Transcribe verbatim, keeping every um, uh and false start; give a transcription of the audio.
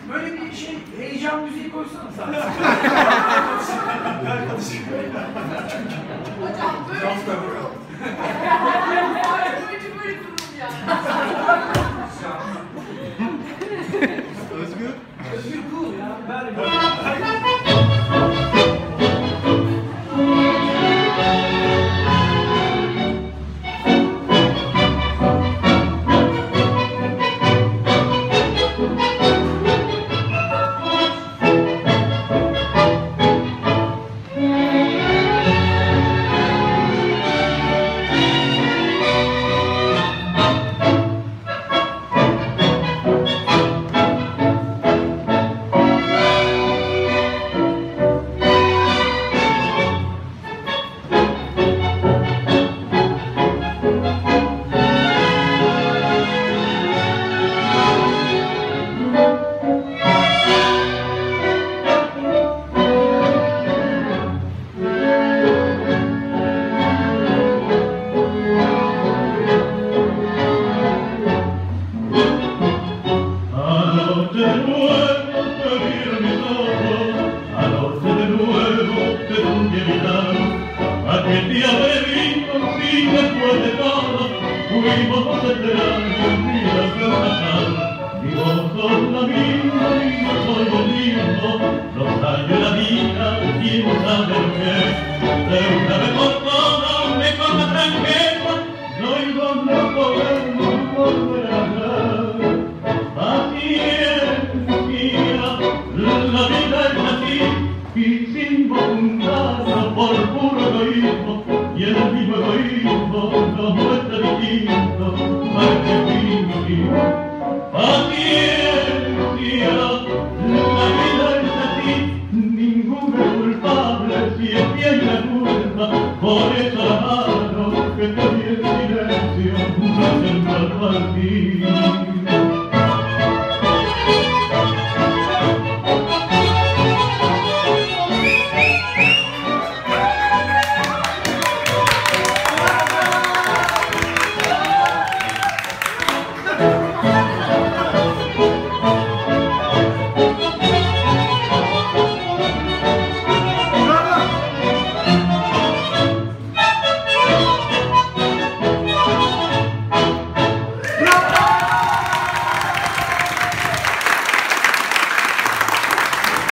Böyle bir şey, heyecan müziği koysana sen. Hocam böyle durum. Böyle böyle durum yani. Özgür. Özgür cool ya. Ver Por eso la mano que te di en silencio, no se me va a partir.